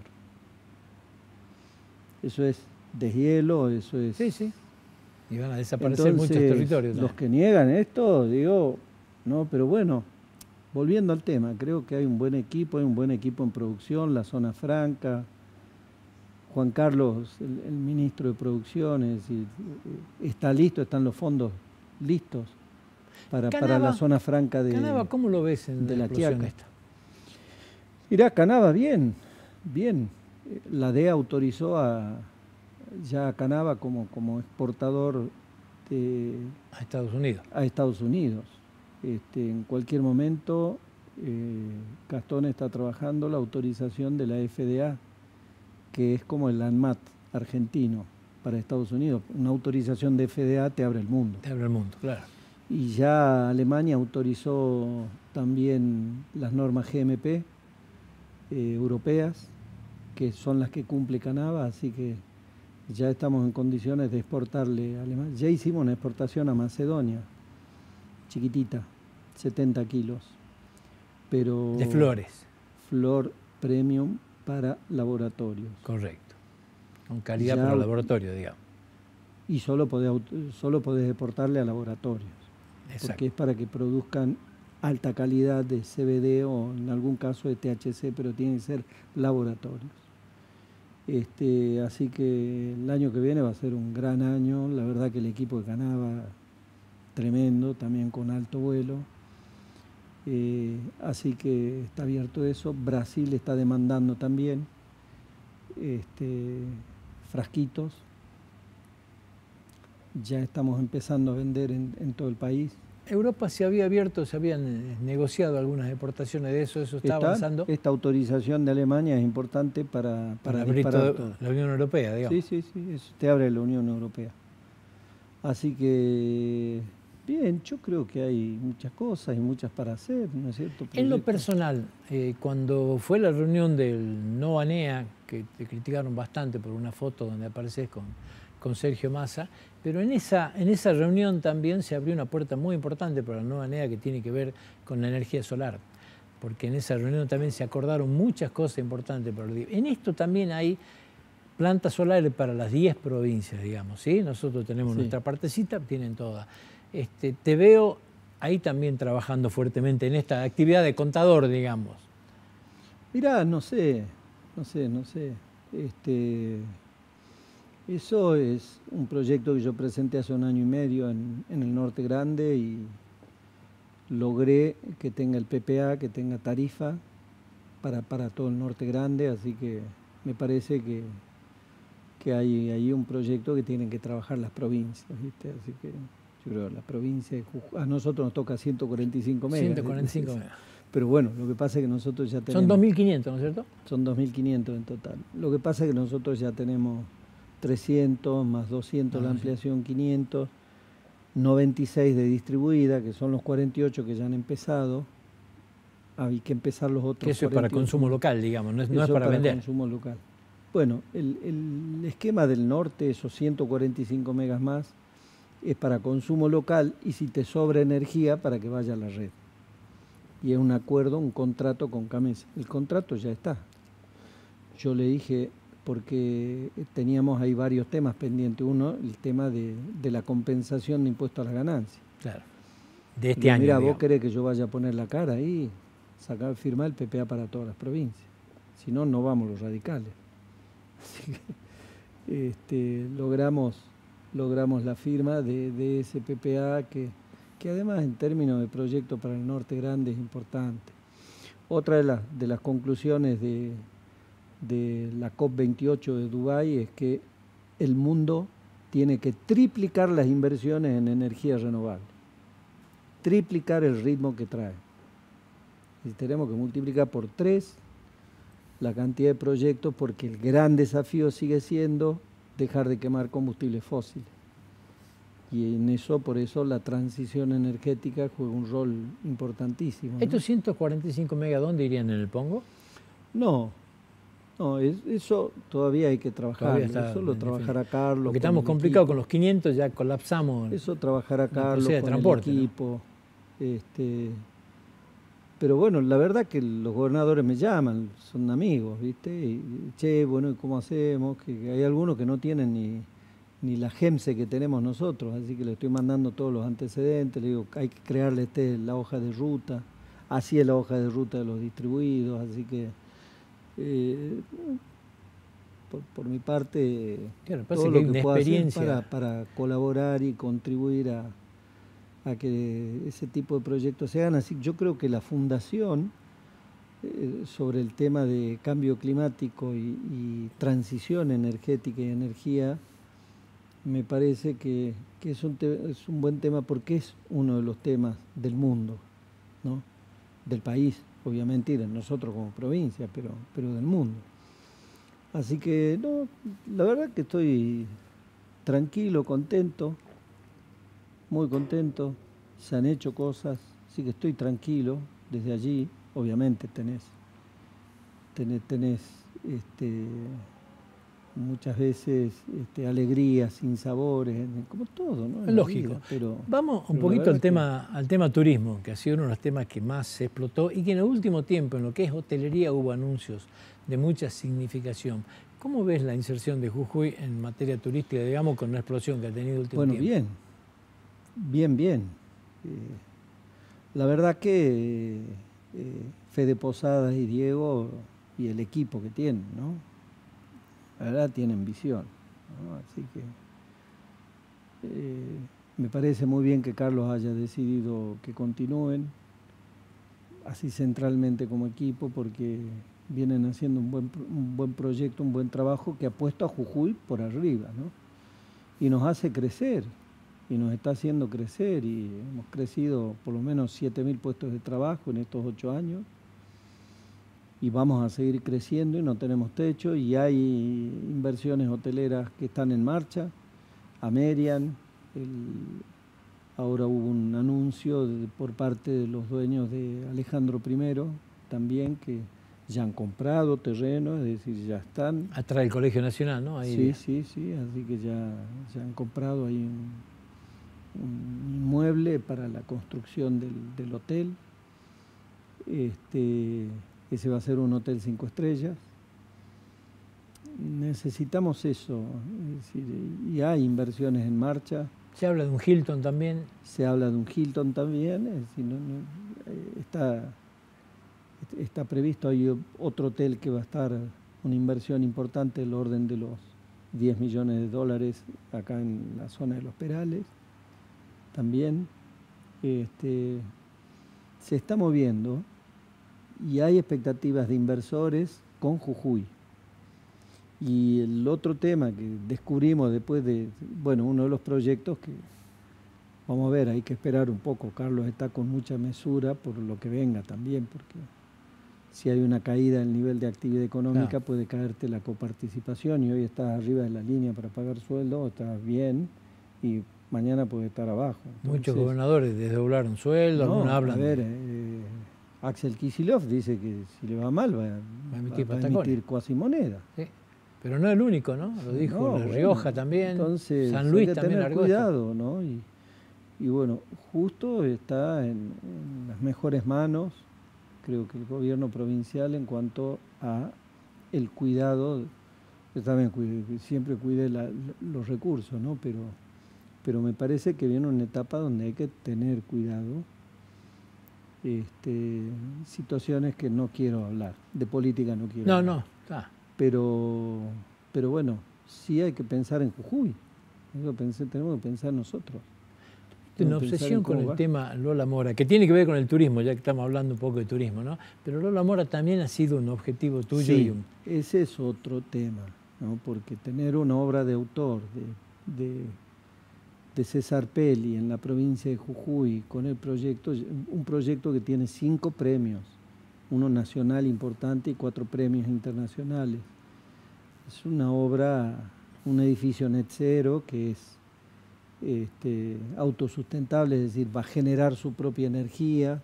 Eso es deshielo, eso es... Sí, sí. Y van a desaparecer Entonces, muchos territorios. Los que niegan esto, digo, no, pero bueno, volviendo al tema, creo que hay un buen equipo, hay un buen equipo en producción, la zona franca. Juan Carlos, el, el ministro de Producción, es decir, está listo, están los fondos listos para, Canava, para la zona franca de Canava, ¿cómo lo ves en de la la explosión Quiaca? esta? Mirá, Canava, bien, bien. La D E A autorizó a, ya a Canava como, como exportador de, A Estados Unidos. a Estados Unidos. Este, en cualquier momento, eh, Gastón está trabajando la autorización de la F D A, que es como el ANMAT argentino para Estados Unidos. Una autorización de F D A te abre el mundo. Te abre el mundo, claro. Y ya Alemania autorizó también las normas G M P eh, europeas, que son las que cumple Canava, así que ya estamos en condiciones de exportarle a Alemania. Ya hicimos una exportación a Macedonia, chiquitita, setenta kilos. Pero De flores. Flor premium para laboratorios. Correcto. Con calidad Ya, para el laboratorio, digamos. Y solo podés, solo podés exportarle a laboratorios. Exacto. Porque es para que produzcan alta calidad de C B D o en algún caso de T H C, pero tienen que ser laboratorios. Este, así que el año que viene va a ser un gran año. La verdad que el equipo de Canava, tremendo, también con alto vuelo. Eh, así que está abierto eso. Brasil está demandando también este, frasquitos. Ya estamos empezando a vender en, en todo el país. Europa se había abierto, se habían eh, negociado algunas exportaciones de eso, eso está Esta, avanzando. esta autorización de Alemania es importante para, para, Para abrir disparar todo todo. la Unión Europea, digamos. Sí, sí, sí, eso te abre la Unión Europea. Así que, bien, yo creo que hay muchas cosas y muchas para hacer, ¿no es cierto? En lo Proyectos. personal, eh, cuando fue la reunión del Nova NEA, que te criticaron bastante por una foto donde apareces con, con Sergio Massa, pero en esa, en esa reunión también se abrió una puerta muy importante para la Nova NEA que tiene que ver con la energía solar, porque en esa reunión también se acordaron muchas cosas importantes para el. En esto también hay plantas solares para las diez provincias, digamos, ¿sí? Nosotros tenemos Sí. nuestra partecita, tienen todas. Este, te veo ahí también trabajando fuertemente en esta actividad de contador, digamos. Mirá, no sé, no sé, no sé. Este, eso es un proyecto que yo presenté hace un año y medio en, en el Norte Grande y logré que tenga el P P A, que tenga tarifa para, para todo el Norte Grande, así que me parece que, que hay, hay un proyecto que tienen que trabajar las provincias, ¿viste? Así que yo creo que la provincia, de Jujuy, a nosotros nos toca ciento cuarenta y cinco megas. ciento cuarenta y cinco megas. Pero bueno, lo que pasa es que nosotros ya tenemos... Son dos mil quinientos, ¿no es cierto? Son dos mil quinientos en total. Lo que pasa es que nosotros ya tenemos trescientos más doscientos Ah, la sí. ampliación quinientos, noventa y seis de distribuida, que son los cuarenta y ocho que ya han empezado. Hay que empezar los otros Que eso es para cuarenta y ocho. consumo local, digamos, no es, no es Eso para, vender. consumo local. Bueno, el, el esquema del norte, esos ciento cuarenta y cinco megas más, es para consumo local y si te sobra energía para que vaya a la red. Y es un acuerdo, un contrato con Camesa. El contrato ya está. Yo le dije, porque teníamos ahí varios temas pendientes. Uno, el tema de, de la compensación de impuesto a la ganancia. Claro. De este Digo, año. mira, vos digamos. querés que yo vaya a poner la cara ahí, sacar, firmar el P P A para todas las provincias. Si no, no vamos los radicales. Así que este, logramos, logramos la firma de, de ese P P A que, que además en términos de proyecto para el Norte Grande es importante. Otra de, las de las conclusiones de, de la COP veintiocho de Dubái es que el mundo tiene que triplicar las inversiones en energía renovable, triplicar el ritmo que trae. Y tenemos que multiplicar por tres la cantidad de proyectos porque el gran desafío sigue siendo dejar de quemar combustibles fósiles. Y en eso, por eso, la transición energética juega un rol importantísimo, ¿no? ¿Estos ciento cuarenta y cinco megas dónde irían en el Pongo? No, no, es, eso todavía hay que trabajar. está Eso lo en trabajará Carlos. Porque con estamos el complicados equipo. con los quinientos, ya colapsamos. Eso trabajará una Carlos posibilidad de con transporte, el ¿no? equipo. Este, pero bueno, la verdad que los gobernadores me llaman, son amigos, ¿viste? Y, che, bueno, ¿y cómo hacemos? Que, que hay algunos que no tienen ni, ni la GEMSE que tenemos nosotros, así que le estoy mandando todos los antecedentes, le digo, hay que crearle este, la hoja de ruta, así es la hoja de ruta de los distribuidos, así que... Eh, por, por mi parte, claro, todo que lo hay que una pueda hacer experiencia para, para colaborar y contribuir a, a que ese tipo de proyectos se hagan. Así yo creo que la fundación eh, sobre el tema de cambio climático y, y transición energética y energía, me parece que, que es, un te, es un buen tema porque es uno de los temas del mundo, ¿no? Del país, obviamente, y de nosotros como provincia, pero, pero del mundo. Así que, no, la verdad que estoy tranquilo, contento, muy contento, se han hecho cosas, así que estoy tranquilo desde allí. Obviamente tenés, tenés, tenés este, muchas veces este, alegrías, sinsabores, como todo, ¿no? Es En la lógico. vida, pero, Vamos un pero poquito al que... tema, al tema turismo, que ha sido uno de los temas que más se explotó y que en el último tiempo, en lo que es hotelería, hubo anuncios de mucha significación. ¿Cómo ves la inserción de Jujuy en materia turística, digamos, con una explosión que ha tenido el último Bueno, tiempo? bien, bien, bien. Eh, la verdad que eh, Fede Posadas y Diego y el equipo que tienen, ¿no? La verdad tienen visión, ¿no? Así que eh, me parece muy bien que Carlos haya decidido que continúen así centralmente como equipo, porque vienen haciendo un buen, un buen proyecto, un buen trabajo que ha puesto a Jujuy por arriba, ¿no? Y nos hace crecer, y nos está haciendo crecer, y hemos crecido por lo menos siete mil puestos de trabajo en estos ocho años, y vamos a seguir creciendo y no tenemos techo, y hay inversiones hoteleras que están en marcha. Amerian, el, ahora hubo un anuncio de, por parte de los dueños de Alejandro primero también, que ya han comprado terreno, es decir, ya están. Atrás del Colegio Nacional, ¿no? Ahí... Sí, sí, sí, así que ya, ya han comprado ahí un, un inmueble para la construcción del, del hotel. Este, ese va a ser un hotel cinco estrellas. Necesitamos eso, es decir, y hay inversiones en marcha. Se habla de un Hilton también. Se habla de un Hilton también, es decir, no, no, está, está previsto, hay otro hotel que va a estar, una inversión importante del orden de los diez millones de dólares acá en la zona de Los Perales, también. Este, se está moviendo y hay expectativas de inversores con Jujuy. Y el otro tema que descubrimos después de, bueno, uno de los proyectos que, vamos a ver, hay que esperar un poco, Carlos está con mucha mesura por lo que venga también, porque si hay una caída en el nivel de actividad económica, claro, puede caerte la coparticipación, y hoy estás arriba de la línea para pagar sueldo, estás bien, y mañana puede estar abajo. Entonces, muchos gobernadores desdoblaron sueldo, no, algunos hablan. A ver, de... eh, Axel Kicillof dice que si le va mal va, va a emitir, va, va a emitir cuasimoneda. Sí. Pero no el único, ¿no? Lo dijo no, La bueno, Rioja también, entonces, San Luis hay que también tener cuidado, esto. ¿no? Y, y bueno, justo está en, en las mejores manos, creo que el gobierno provincial, en cuanto a el cuidado. Yo también cuide, siempre cuide la, los recursos, ¿no? Pero, pero me parece que viene una etapa donde hay que tener cuidado. Este, situaciones que no quiero hablar, de política no quiero no, hablar. No, está. Pero, pero bueno, sí hay que pensar en Jujuy. Tenemos que pensar nosotros. Una obsesión con el va. tema Lola Mora, que tiene que ver con el turismo, ya que estamos hablando un poco de turismo, ¿no? Pero Lola Mora también ha sido un objetivo tuyo. Sí, y un... ese es otro tema, ¿no? Porque tener una obra de autor de, de, de César Pelli en la provincia de Jujuy, con el proyecto, un proyecto que tiene cinco premios, uno nacional importante y cuatro premios internacionales. Es una obra, un edificio net cero que es Este, autosustentable, es decir, va a generar su propia energía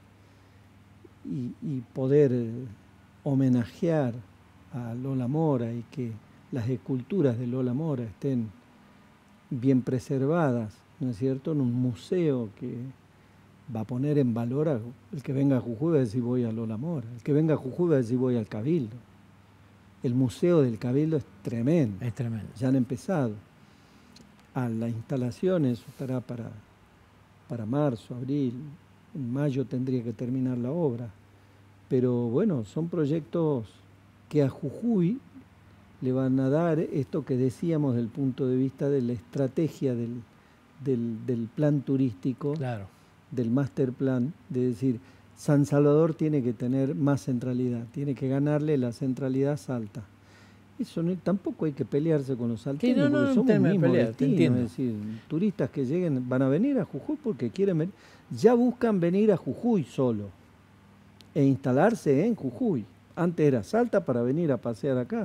y, y poder eh, homenajear a Lola Mora y que las esculturas de Lola Mora estén bien preservadas, ¿no es cierto?, en un museo que va a poner en valor a el que venga a Jujuy va a decir voy a Lola Mora, el que venga a Jujuy va a decir voy al Cabildo. El museo del Cabildo es tremendo, es tremendo. Ya han empezado. A las instalaciones estará para, para marzo, abril, en mayo tendría que terminar la obra. Pero bueno, son proyectos que a Jujuy le van a dar esto que decíamos del punto de vista de la estrategia del, del, del plan turístico, claro, del master plan, de decir, San Salvador tiene que tener más centralidad, tiene que ganarle la centralidad a Salta. Eso no, tampoco hay que pelearse con los salteños, sí, no, no, porque no, somos un mismo pelea, destino, es decir, turistas que lleguen van a venir a Jujuy porque quieren venir, ya buscan venir a Jujuy solo e instalarse en Jujuy. Antes era Salta para venir a pasear acá.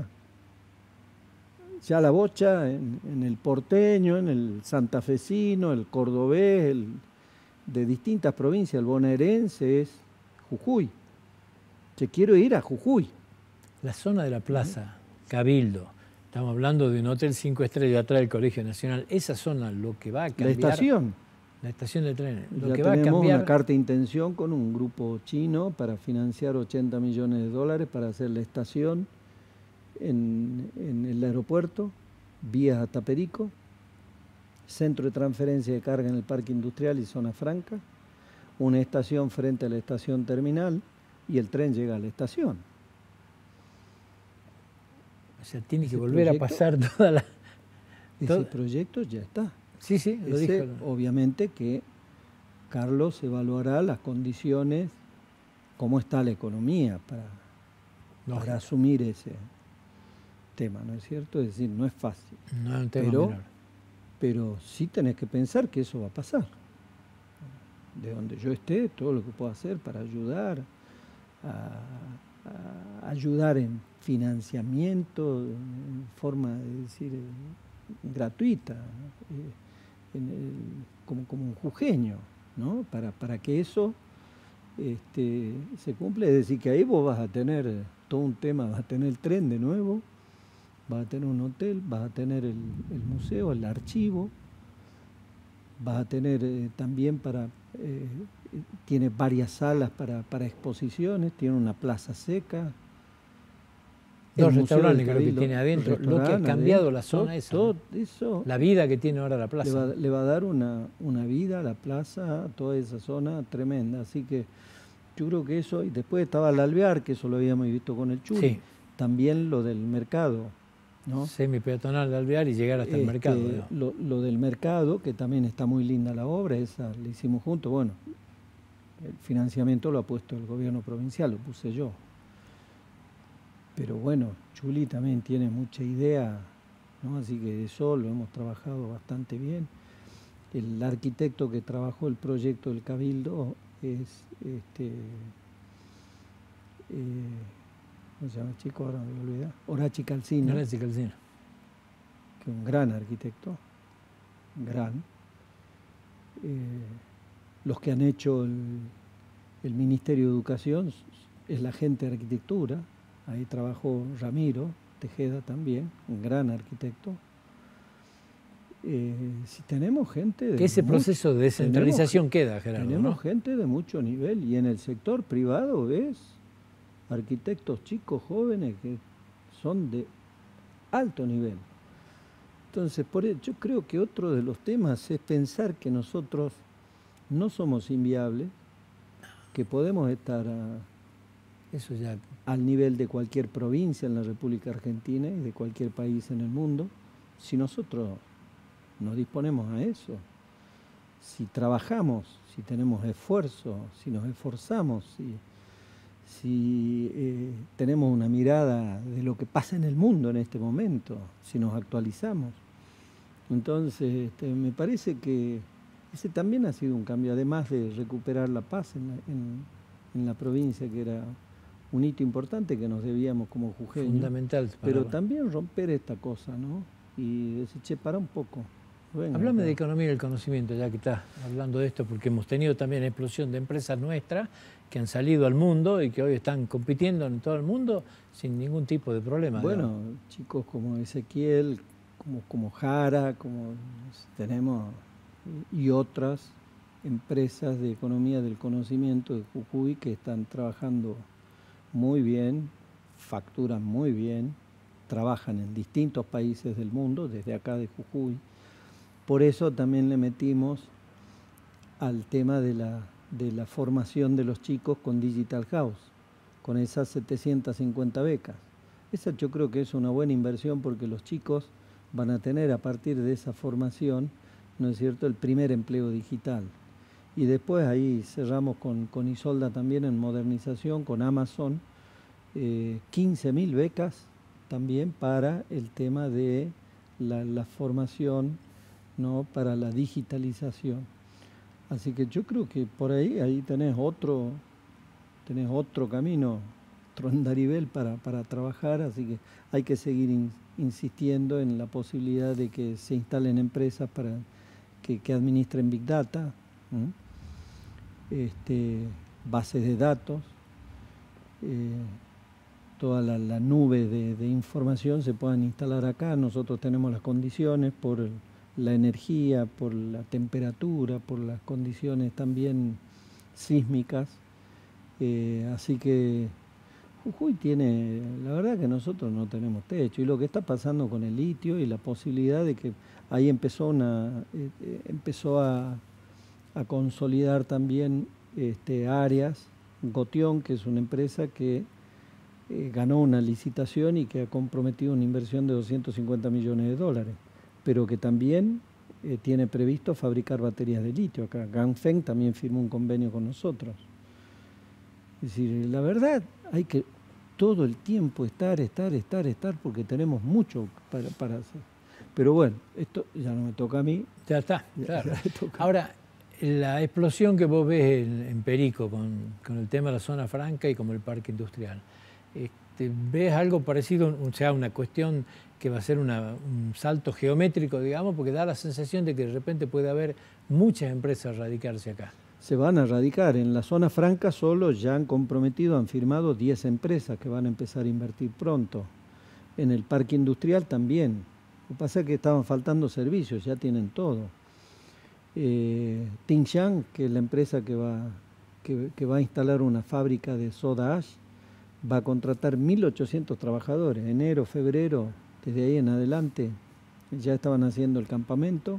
Ya la bocha en, en el porteño, en el santafesino, el cordobés, el, de distintas provincias, el bonaerense es Jujuy. Yo quiero ir a Jujuy. La zona de la plaza, Cabildo, estamos hablando de un hotel cinco estrellas atrás del Colegio Nacional, esa zona lo que va a cambiar... La estación. La estación de trenes. Lo ya que va a tenemos cambiar... una carta de intención con un grupo chino para financiar ochenta millones de dólares para hacer la estación en, en el aeropuerto, vías a Taperico, centro de transferencia de carga en el parque industrial y zona franca, una estación frente a la estación terminal y el tren llega a la estación. O sea, tiene que ese volver proyecto, a pasar toda la... Ese todo... proyecto ya está. Sí, sí, lo ese, dijo. Obviamente que Carlos evaluará las condiciones, cómo está la economía para, no, para asumir ese tema, ¿no es cierto? Es decir, no es fácil. No es un tema pero, menor. Pero sí tenés que pensar que eso va a pasar. De donde yo esté, todo lo que puedo hacer para ayudar, a, a ayudar en financiamiento, en forma de decir, gratuita, eh, en el, como, como un jujeño, ¿no? Para, para que eso este, se cumpla. Es decir, que ahí vos vas a tener todo un tema, vas a tener el tren de nuevo, vas a tener un hotel, vas a tener el, el museo, el archivo, vas a tener eh, también para, eh, tiene varias salas para, para exposiciones, tiene una plaza seca. Dos restaurantes creo que tiene adentro, lo que ha cambiado adentro, la zona todo, esa. Todo ¿no? eso la vida que tiene ahora la plaza. Le va, le va a dar una, una vida a la plaza, a toda esa zona tremenda. Así que yo creo que eso, y después estaba el Alvear, que eso lo habíamos visto con el Churi, sí. También lo del mercado, ¿no? Semi-peatonal de Alvear y llegar hasta este, el mercado. Lo, lo del mercado, que también está muy linda la obra, esa la hicimos juntos. Bueno, el financiamiento lo ha puesto el gobierno provincial, lo puse yo. Pero bueno, Chuli también tiene mucha idea, ¿no? Así que eso lo hemos trabajado bastante bien. El arquitecto que trabajó el proyecto del Cabildo es, este, eh, ¿cómo se llama el chico? Ahora me voy a olvidar. Horaci Calcino. Horaci Calcino. Que es un gran arquitecto, gran. Eh, los que han hecho el, el Ministerio de Educación es la gente de arquitectura. Ahí trabajó Ramiro Tejeda también, un gran arquitecto. Eh, si tenemos gente de que ese mucho, proceso de descentralización tenemos, queda, Gerardo. Tenemos ¿no? gente de mucho nivel y en el sector privado ves arquitectos chicos, jóvenes que son de alto nivel. Entonces, por eso, yo creo que otro de los temas es pensar que nosotros no somos inviables, que podemos estar a, eso ya... al nivel de cualquier provincia en la República Argentina y de cualquier país en el mundo, si nosotros nos disponemos a eso, si trabajamos, si tenemos esfuerzo, si nos esforzamos, si, si eh, tenemos una mirada de lo que pasa en el mundo en este momento, si nos actualizamos. Entonces, este, me parece que ese también ha sido un cambio, además de recuperar la paz en la, en, en la provincia, que era un hito importante que nos debíamos como jujeños. Fundamental. Pero para... también romper esta cosa, ¿no? Y decir, che, para un poco. Venga, Háblame acá. de economía del conocimiento, ya que estás hablando de esto, porque hemos tenido también explosión de empresas nuestras que han salido al mundo y que hoy están compitiendo en todo el mundo sin ningún tipo de problema. Bueno, digamos. Chicos como Ezequiel, como, como Jara, como tenemos, y otras empresas de economía del conocimiento de Jujuy que están trabajando muy bien, facturan muy bien, trabajan en distintos países del mundo, desde acá de Jujuy. Por eso también le metimos al tema de la, de la formación de los chicos con Digital House, con esas setecientas cincuenta becas. esa yo creo que es una buena inversión porque los chicos van a tener a partir de esa formación, ¿no es cierto?, el primer empleo digital. Y después ahí cerramos con, con Isolda también en modernización, con Amazon, eh, quince mil becas también para el tema de la, la formación, ¿no?, para la digitalización. Así que yo creo que por ahí, ahí tenés otro, tenés otro camino, otro andarivel para, para trabajar, así que hay que seguir in, insistiendo en la posibilidad de que se instalen empresas para que, que administren Big Data, este, bases de datos, eh, toda la, la nube de, de información se puedan instalar acá. Nosotros tenemos las condiciones por el, la energía, por la temperatura, por las condiciones también sísmicas, eh, así que Jujuy tiene, la verdad que nosotros no tenemos techo, y lo que está pasando con el litio y la posibilidad de que ahí empezó, una, eh, empezó a, a consolidar también este, áreas, Gotion, que es una empresa que eh, ganó una licitación y que ha comprometido una inversión de doscientos cincuenta millones de dólares, pero que también eh, tiene previsto fabricar baterías de litio acá. Ganfeng también firmó un convenio con nosotros. Es decir, la verdad, hay que todo el tiempo estar, estar, estar, estar, porque tenemos mucho para, para hacer. Pero bueno, esto ya no me toca a mí. Ya está, claro. Ya ahora, la explosión que vos ves en, en Perico con, con el tema de la zona franca y como el parque industrial, este, ¿ves algo parecido, o sea, una cuestión que va a ser una, un salto geométrico, digamos, porque da la sensación de que de repente puede haber muchas empresas radicarse acá? Se van a radicar. En la zona franca solo ya han comprometido, han firmado diez empresas que van a empezar a invertir pronto. En el parque industrial también. Lo que pasa es que estaban faltando servicios, ya tienen todo. Eh, Tingxiang, que es la empresa que va, que, que va a instalar una fábrica de soda ash, va a contratar mil ochocientos trabajadores. Enero, febrero, desde ahí en adelante, ya estaban haciendo el campamento.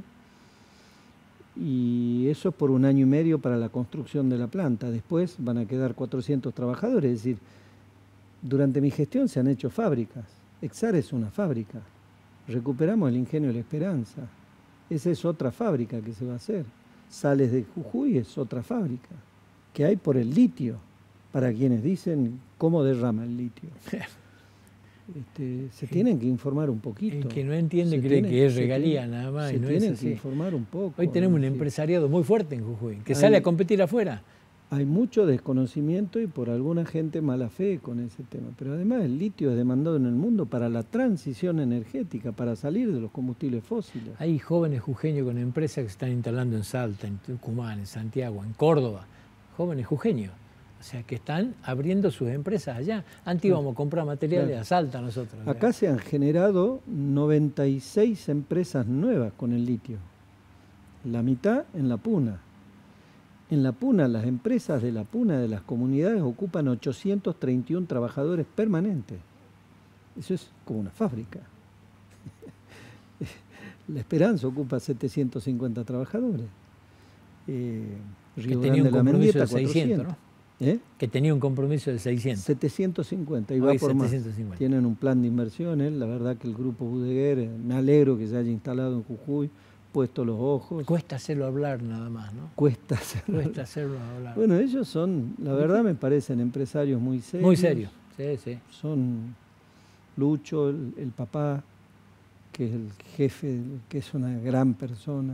Y eso es por un año y medio para la construcción de la planta. Después van a quedar cuatrocientos trabajadores. Es decir, durante mi gestión se han hecho fábricas. Exar es una fábrica. Recuperamos el ingenio de la Esperanza. Esa es otra fábrica que se va a hacer. Sales de Jujuy es otra fábrica. Que hay por el litio, para quienes dicen cómo derrama el litio. Este, se tienen que informar un poquito. El que no entiende cree que es regalía tiene, nada más. Se y no tienen es que informar un poco. Hoy tenemos un decir, empresariado muy fuerte en Jujuy, que hay, sale a competir afuera. Hay mucho desconocimiento y por alguna gente mala fe con ese tema. Pero además el litio es demandado en el mundo para la transición energética, para salir de los combustibles fósiles. Hay jóvenes jujeños con empresas que se están instalando en Salta, en Tucumán, en Santiago, en Córdoba. Jóvenes jujeños. O sea, que están abriendo sus empresas allá. Antes íbamos a comprar materiales claro. a Salta nosotros. Acá se han generado noventa y seis empresas nuevas con el litio. La mitad en La Puna. En La Puna, las empresas de La Puna, de las comunidades, ocupan ochocientos treinta y uno trabajadores permanentes. Eso es como una fábrica. La Esperanza ocupa setecientos cincuenta trabajadores. Eh, Río Grande de la Mendieta, cuatrocientos. ¿No? ¿Eh? Que tenía un compromiso de seiscientos. setecientos cincuenta, y va por setecientos cincuenta. Más. Tienen un plan de inversiones, la verdad que el grupo Budeguer, me alegro que se haya instalado en Jujuy, puesto los ojos. Cuesta hacerlo hablar nada más, ¿no? Cuesta hacerlo, Cuesta hacerlo hablar. Bueno, ellos son, la verdad me parecen empresarios muy serios. Muy serios, sí, sí. Son Lucho, el, el papá, que es el jefe, que es una gran persona.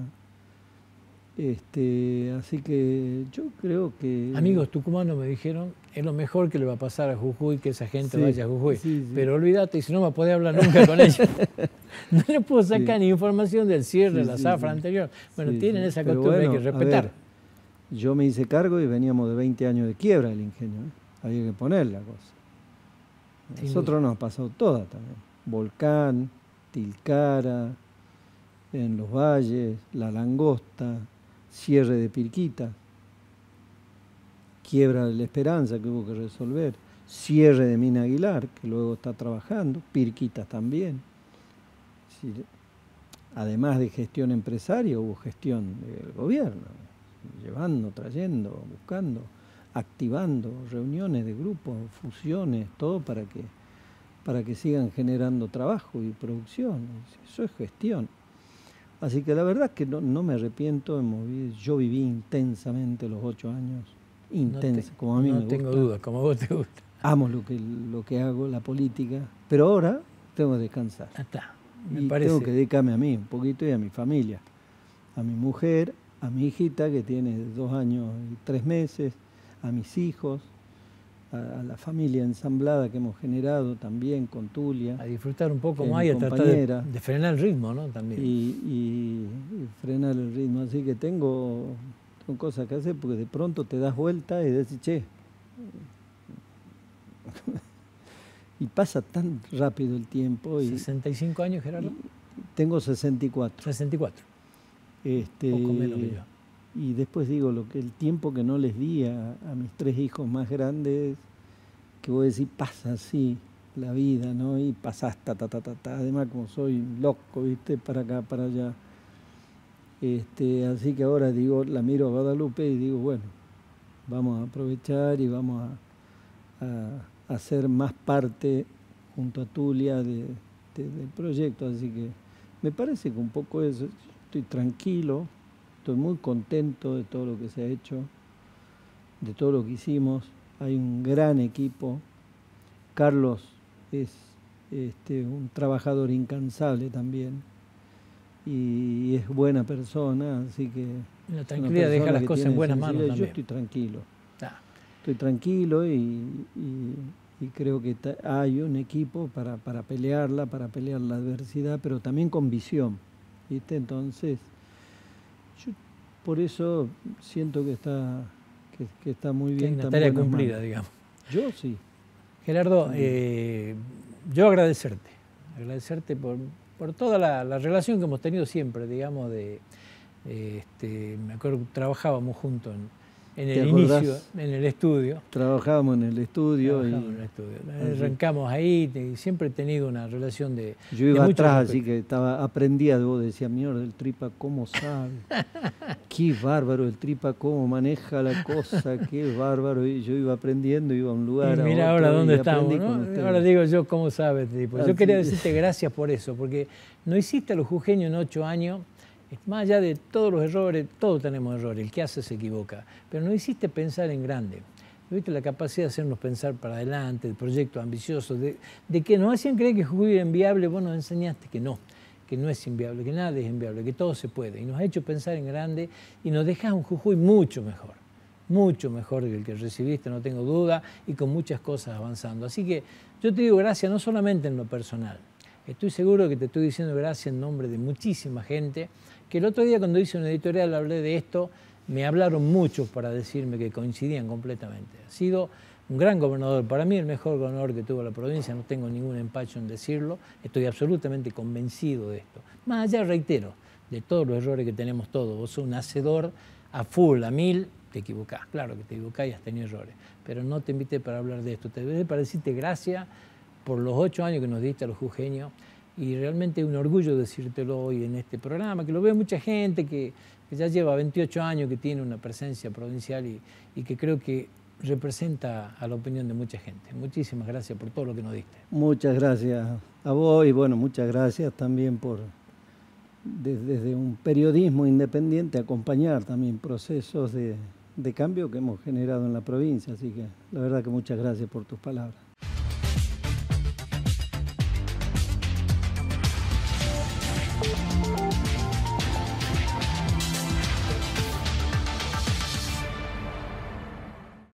Este, así que yo creo que... Amigos tucumanos me dijeron, es lo mejor que le va a pasar a Jujuy, que esa gente sí, vaya a Jujuy. Sí, sí. Pero olvídate, si no me podés hablar nunca con ellos. No le puedo sacar sí. ni información del cierre de sí, la sí, zafra sí. anterior. Bueno, sí, tienen sí. esa Pero costumbre, bueno, hay que respetar. Ver, yo me hice cargo y veníamos de veinte años de quiebra del ingenio. ¿eh? Había que poner la cosa. A nosotros nos ha pasado toda también. Volcán, Tilcara, en los valles, La Langosta, cierre de Pirquita, quiebra de la Esperanza que hubo que resolver, cierre de Mina Aguilar, que luego está trabajando, Pirquitas también. Es decir, además de gestión empresaria, hubo gestión del gobierno, llevando, trayendo, buscando, activando reuniones de grupos, fusiones, todo para que para que sigan generando trabajo y producción. Eso es gestión. Así que la verdad es que no, no me arrepiento. Yo viví intensamente los ocho años, intensa, no como a mí no me gusta. No tengo dudas, como a vos te gusta. Amo lo que, lo que hago, la política, pero ahora tengo que descansar. Ah, está. Me y parece. tengo que dedicarme a mí un poquito y a mi familia, a mi mujer, a mi hijita que tiene dos años y tres meses, a mis hijos, a, a la familia ensamblada que hemos generado también con Tulia. A disfrutar un poco más y a tratar de, de frenar el ritmo, ¿no? También. Y, y, y frenar el ritmo, así que tengo, tengo cosas que hacer porque de pronto te das vuelta y decís, che, y pasa tan rápido el tiempo. Y, ¿sesenta y cinco años, Gerardo? Tengo sesenta y cuatro. sesenta y cuatro. Este, Poco menos que yo. Y después digo, lo que el tiempo que no les di a, a mis tres hijos más grandes, que voy a decir, pasa así la vida, ¿no? Y pasás, ta, ta, ta, ta, ta. Además, como soy loco, ¿viste? Para acá, para allá. Este, así que ahora digo, la miro a Guadalupe y digo, bueno, vamos a aprovechar y vamos a, a, a ser más parte junto a Tulia de, de, del proyecto. Así que me parece que un poco eso, estoy tranquilo, estoy muy contento de todo lo que se ha hecho, de todo lo que hicimos. Hay un gran equipo. Carlos es este, un trabajador incansable también y es buena persona, así que... La tranquilidad deja las cosas en buenas manos también. Yo estoy tranquilo. Ah. Estoy tranquilo y, y, y creo que hay un equipo para, para pelearla, para pelear la adversidad, pero también con visión, ¿viste? Entonces, yo por eso siento que está, que, que está muy bien. Que hay una tarea cumplida, manos. digamos. Yo sí. Gerardo, eh, yo agradecerte, agradecerte por, por toda la, la relación que hemos tenido siempre, digamos, de, eh, este, me acuerdo que trabajábamos juntos en, en el inicio, en el estudio. Trabajábamos en el estudio. Trabajábamos y, en el estudio. Arrancamos ahí, y siempre he tenido una relación de Yo iba de atrás, así que estaba, aprendía de vos, decía, mierda, el Tripa, ¿cómo sabe? Qué bárbaro, el Tripa, cómo maneja la cosa, qué bárbaro. Y yo iba aprendiendo, iba a un lugar. Y mira a otro, ahora dónde estamos, ¿no? Ahora digo yo, ¿cómo sabes, tipo? Yo así quería decirte gracias por eso, porque no hiciste a los jujeños en ocho años. Más allá de todos los errores, todos tenemos errores, el que hace se equivoca, pero no hiciste pensar en grande. Tuviste la capacidad de hacernos pensar para adelante, de proyectos ambiciosos, de, de que nos hacían creer que Jujuy era inviable, vos nos enseñaste que no, que no es inviable, que nada es inviable, que todo se puede. Y nos ha hecho pensar en grande y nos dejás un Jujuy mucho mejor, mucho mejor que el que recibiste, no tengo duda, y con muchas cosas avanzando. Así que yo te digo gracias no solamente en lo personal, estoy seguro que te estoy diciendo gracias en nombre de muchísima gente, que el otro día cuando hice una editorial hablé de esto, me hablaron muchos para decirme que coincidían completamente. Ha sido un gran gobernador, para mí el mejor gobernador que tuvo la provincia, no tengo ningún empacho en decirlo, estoy absolutamente convencido de esto. Más allá, reitero, de todos los errores que tenemos todos, vos sos un hacedor a full, a mil, te equivocás, claro que te equivocás y has tenido errores, pero no te invité para hablar de esto, te invité para decirte gracias por los ocho años que nos diste a los jujeños. Y realmente es un orgullo decírtelo hoy en este programa, que lo ve mucha gente que, que ya lleva veintiocho años, que tiene una presencia provincial y, y que creo que representa a la opinión de mucha gente. Muchísimas gracias por todo lo que nos diste. Muchas gracias a vos y bueno, muchas gracias también por desde, desde un periodismo independiente acompañar también procesos de, de cambio que hemos generado en la provincia. Así que la verdad que muchas gracias por tus palabras.